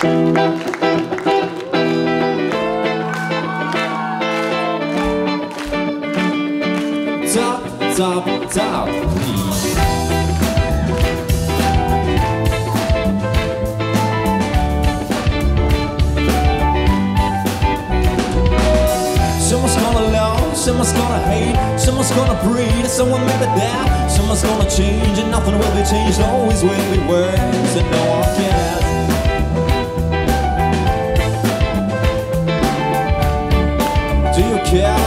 Top, top, top. Someone's gonna love, someone's gonna hate, someone's gonna breed, someone maybe die, someone's gonna change, and nothing will be changed, always will be words, and no one cares. Do you care?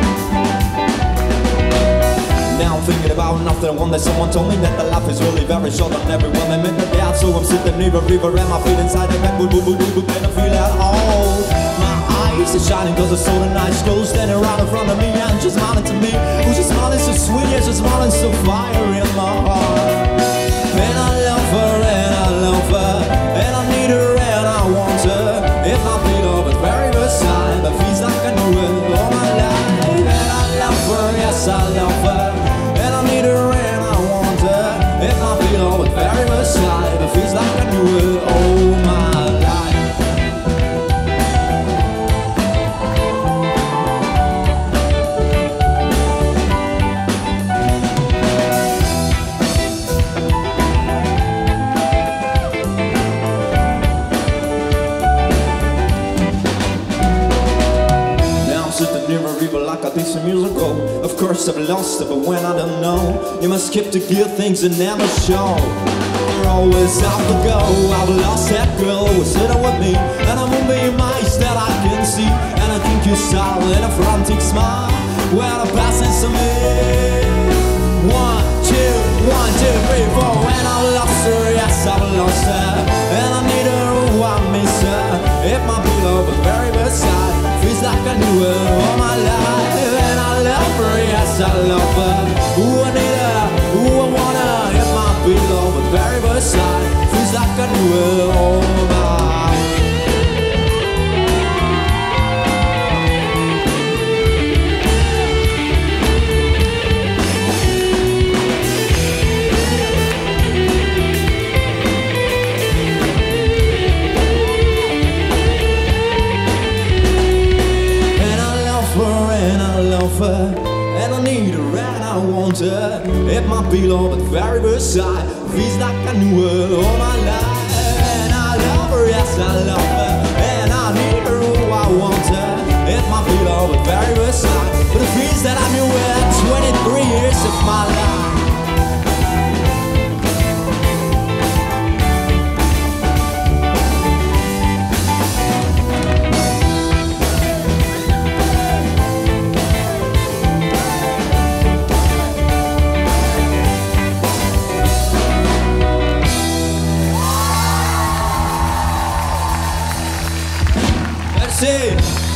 Now I'm thinking about nothing. One day someone told me that the life is really very short and everyone they meant to be out. So I'm sitting near a river and my feet inside the back. Boo boo boo boo boo, can't feel at all. My eyes are shining cause it's so nice. Girl standing right in front of me and she's smiling to me. Oh, she's smiling so sweet, yeah, she's smiling so fire in my heart. And I love her and I love her, and I need her and I want her. If I feel of it very beside, but feels like I know it all my life. And I love her, yes I love her, and I need her and I want her. If I feel of it very beside, but feels like I knew it all my life. Near a river like I did some years ago. Of course I've lost it, but when I don't know, you must skip to good things and never show. You're always out to go. I've lost that girl who was sitting with me, and I'm moving my eyes that I can see, and I think you saw in a frantic smile when I'm passing some in. 1, 2, 1, 2, 3, 4, and I lost her, yes I've lost her, and I need her, oh I miss her. If my beloved very beside, feels like I knew her all my life. And I love her, yes I love her. Ooh I need her, ooh I want her. If my beloved very beside, feels like I knew her all my life. And I need her and I want her. If my beloved very beside, feels like I knew her all my life. And I love her, yes I love her, and I need her, oh I want her. If my beloved very beside, but it feels that I knew her 23 years of my life. That's it.